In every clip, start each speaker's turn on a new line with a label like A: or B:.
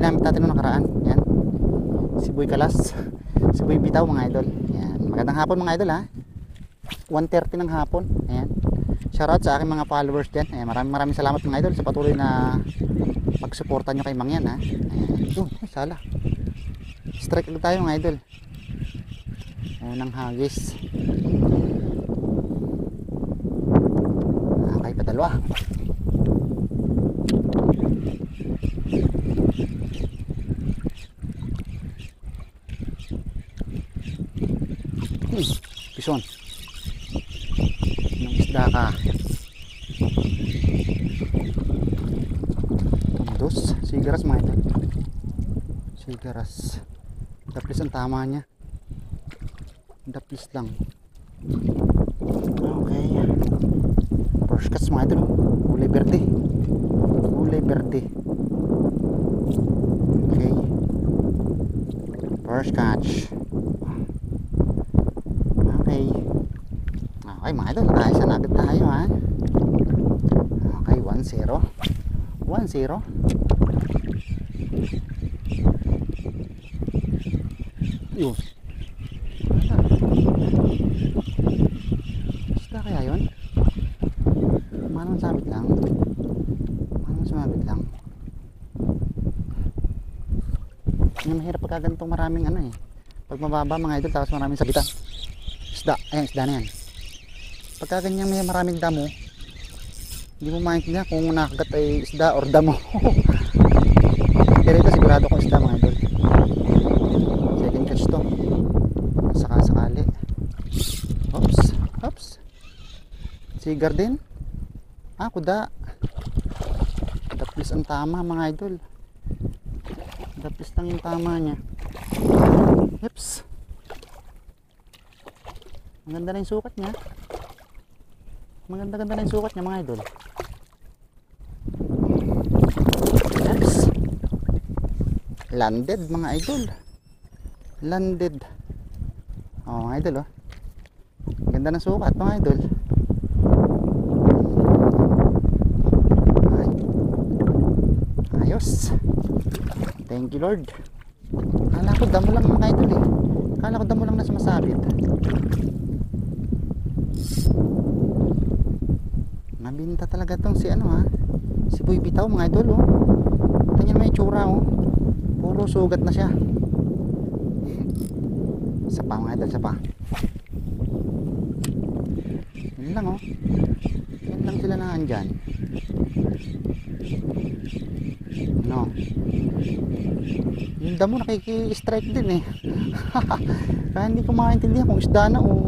A: ginamit natin nung nakaraan. Yan, Siboy Kalas, Siboy Bitaw mga idol. Yan, magandang hapon mga idol ha. 1:30 ng hapon. Ayan, shoutout sa aking mga followers dyan. Ayan, maraming salamat mga idol sa patuloy na pagsuporta nyo kay Mang Yan ha. Ayan, sala, strike ulit tayo mga idol. Unang hagis. Okay, padalwa. Pison. Nang isda ka. Dos, sigaras mga ito. Sigaras. Daplis ang tama niya. Daplis lang. Okay. First catch mga ito. Kulay berde. Kulay berde. Okay. First catch. Okay mga idol, ayos na agad tayo ha. Okay, 1-0. 1-0. Yun. Isda kaya yun? Manong sabit lang. Manong sumabit lang. Yung mahirap pagka ganitong maraming ano eh. Pag mababa mga idol tapos maraming sabitan. Isda, ayan isda na yan. Pagka ganyan may maraming damo, hindi mo maintindihan kung nakagat ay isda or damo. Pero ito sigurado kong isda mga idol. Second catch to. Sakali. Oops, oops. Sigar din. Ah, kuda. Daplis ang tama mga idol. Daplis lang yung tama niya. Oops. Maganda na yung sukat niya. Maganda-ganda na yung sukat niya mga idol. Oops. Landed mga idol. Landed. Oh mga idol oh. Ganda ng sukat mga idol. Ay. Ayos. Thank you Lord. Kala ko damo lang mga idol eh. Kala ko damo lang na sumasabit. Nabinta talaga tong si ano ha. Siboy Bitaw mga idol oh. Tingnan may itsura oh. Puro sugat na siya. Isa pa mga idol, isa pa. Yun lang oh. Yan lang sila na andyan. No. Yung damo nakiki-strike din eh. Kaya hindi ko maintindihan kung isda na o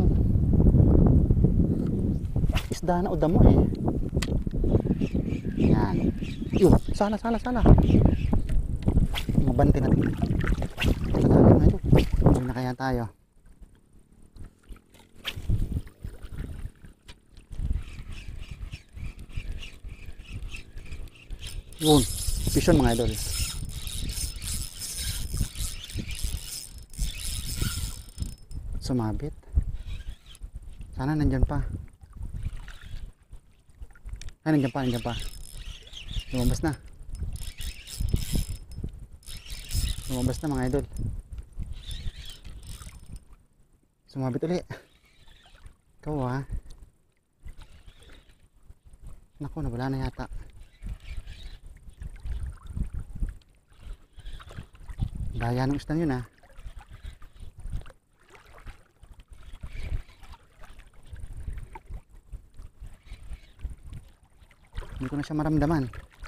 A: damo eh. Yan. Yun, sala. Mabante natin. Patalo nga ito. Hindi na kaya tayo. Yun. Vision mga idol. Sumabit. Sana nandyan pa. Ay, nandiyan pa. Lumabas na. Lumabas na mga idol. Sumabit ulit. Ikaw ha. Naku, nawala na yata. Daya ng isda yun ha. Hindi ko na siya maramdaman.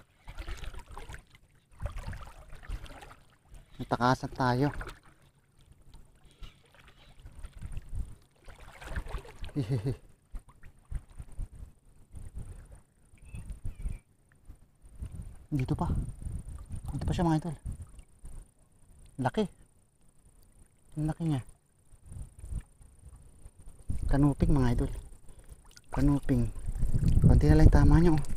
A: Natakasan tayo. Dito pa siya mga idol. Laki. Ang laki niya. Kanuping mga idol. Kanuping. Konti na lang tama niya oh.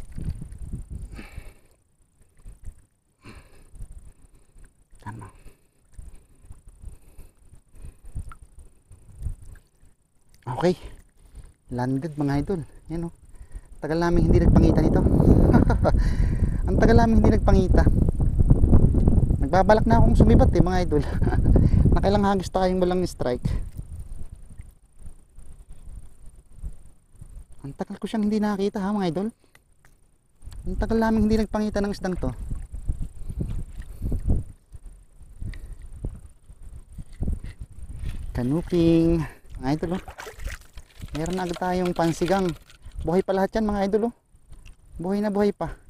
A: Tama. Okay. Landed mga idol. Yan oh. Tagal namin hindi nagpangita nito. Ang tagal namin hindi nagpangita. Nagbabalak na akong sumibat eh mga idol. Nakailang hagis tayong walang strike. Ang tagal ko siyang hindi nakita ha mga idol. Ang tagal namin hindi nagpangita ng isdang to. Kanuping mga idol oh. Meron na agad tayong pansigang. Buhay pa lahat yan mga idol oh. Buhay na buhay pa.